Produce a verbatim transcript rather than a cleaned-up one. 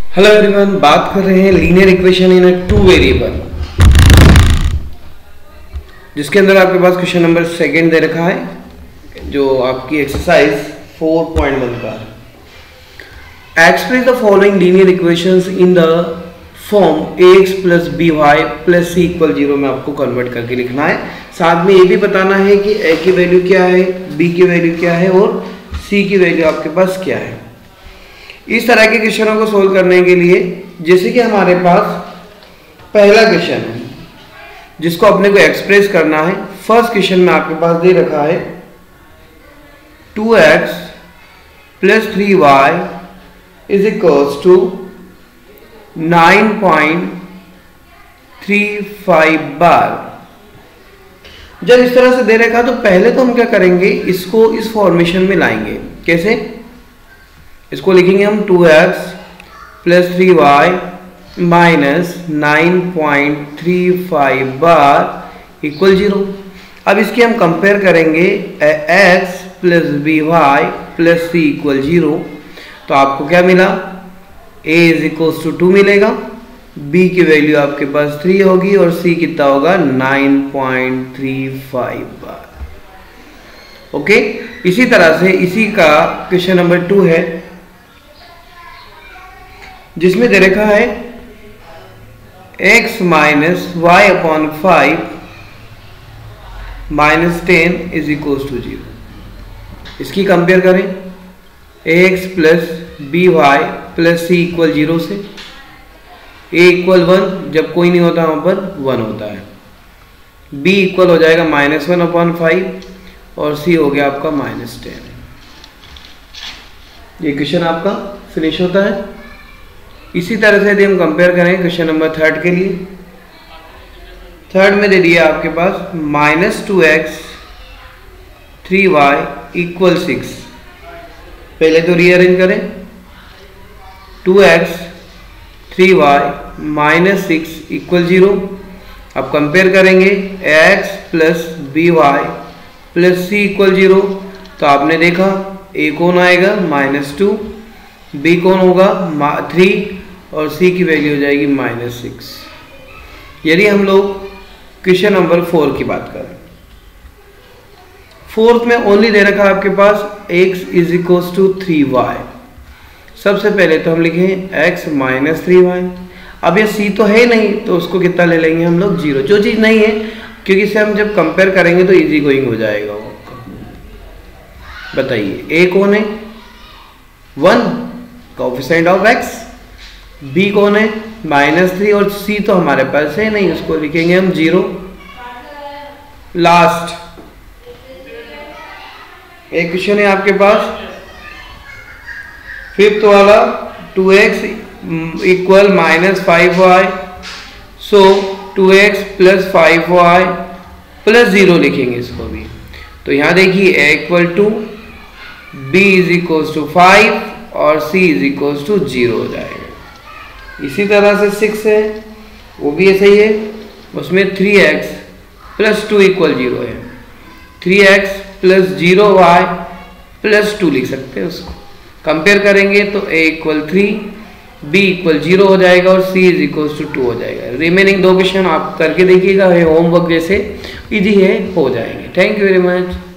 Hello everyone, बात कर रहे हैं linear equation in a two variable, जिसके अंदर आपके पास क्वेश्चन नंबर सेकंड दे रखा है जो आपकी एक्सरसाइज फोर पॉइंट वन का है। Express the following linear equations in the form a x plus b y plus c equal zero में आपको कन्वर्ट करके लिखना है। साथ में ये भी बताना है कि ए की वैल्यू क्या है, बी की वैल्यू क्या है और सी की वैल्यू आपके पास क्या है। इस तरह के क्वेश्चनों को सोल्व करने के लिए जैसे कि हमारे पास पहला क्वेश्चन है जिसको अपने को एक्सप्रेस करना है। फर्स्ट क्वेश्चन में आपके पास दे रखा है two x plus three y is equals to nine point three five bar. जब इस तरह से दे रखा तो पहले तो हम क्या करेंगे, इसको इस फॉर्मेशन में लाएंगे। कैसे? इसको लिखेंगे हम two x plus three y minus nine point three five bar equal zero. अब इसकी हम कंपेयर करेंगे x plus b y plus c equal zero. तो आपको क्या मिला, a is equals to two मिलेगा, b की वैल्यू आपके पास थ्री होगी और c कितना होगा nine point three five bar. Okay, इसी तरह से इसी का क्वेश्चन नंबर टू है जिसमें दे रखा है x minus y upon five minus ten is equal to zero. इसकी कंपेयर करें ax plus b y plus c equal zero से। a इक्वल वन, जब कोई नहीं होता वहां पर वन होता है। b इक्वल हो जाएगा माइनस वन अपॉन फाइव और c हो गया आपका माइनस टेन। ये क्वेश्चन आपका फिनिश होता है। इसी तरह से यदि हम कंपेयर करें क्वेश्चन नंबर थर्ड के लिए, थर्ड में दे दिया आपके पास minus two x three y equal six. पहले तो रीअरेंज करें, two x three y minus six equal zero. अब कंपेयर करेंगे x plus b y plus c equal zero. तो आपने देखा a कौन आएगा माइनस टू, बी कौन होगा थ्री और c की वैल्यू हो जाएगी माइनस सिक्स। यदि हम लोग क्वेश्चन नंबर फोर की बात करें, फोर्थ में ओनली दे रखा है आपके पास x is equals to three y. सबसे पहले तो हम लिखें x माइनस थ्री वाई। अब ये c तो है नहीं तो उसको कितना ले लेंगे हम लोग, जीरो। जो चीज नहीं है, क्योंकि इसे हम जब कंपेयर करेंगे तो इजी गोइंग हो जाएगा वो। बताइए a कौन है, one coefficient of x, b कौन है माइनस थ्री और c तो हमारे पास है नहीं, उसको लिखेंगे हम जीरो। लास्ट एक क्वेश्चन है आपके पास फिफ्थ वाला, two x equal minus five y. So two x plus five y plus zero लिखेंगे इसको भी। तो यहां देखिए a equal to b is equal to five और c is equal to zero हो जाएगा। इसी तरह से सिक्स है, वो भी ऐसे ही है, उसमें three x plus two equal zero है। Three x plus zero y plus two लिख सकते हैं उसको। कंपेयर करेंगे तो a equal three, b equal zero हो जाएगा और c is equal to two हो जाएगा। रिमेनिंग दो क्वेश्चन आप करके देखिएगा, होमवर्क जैसे इजी है, हो जाएंगे। Thank you very much.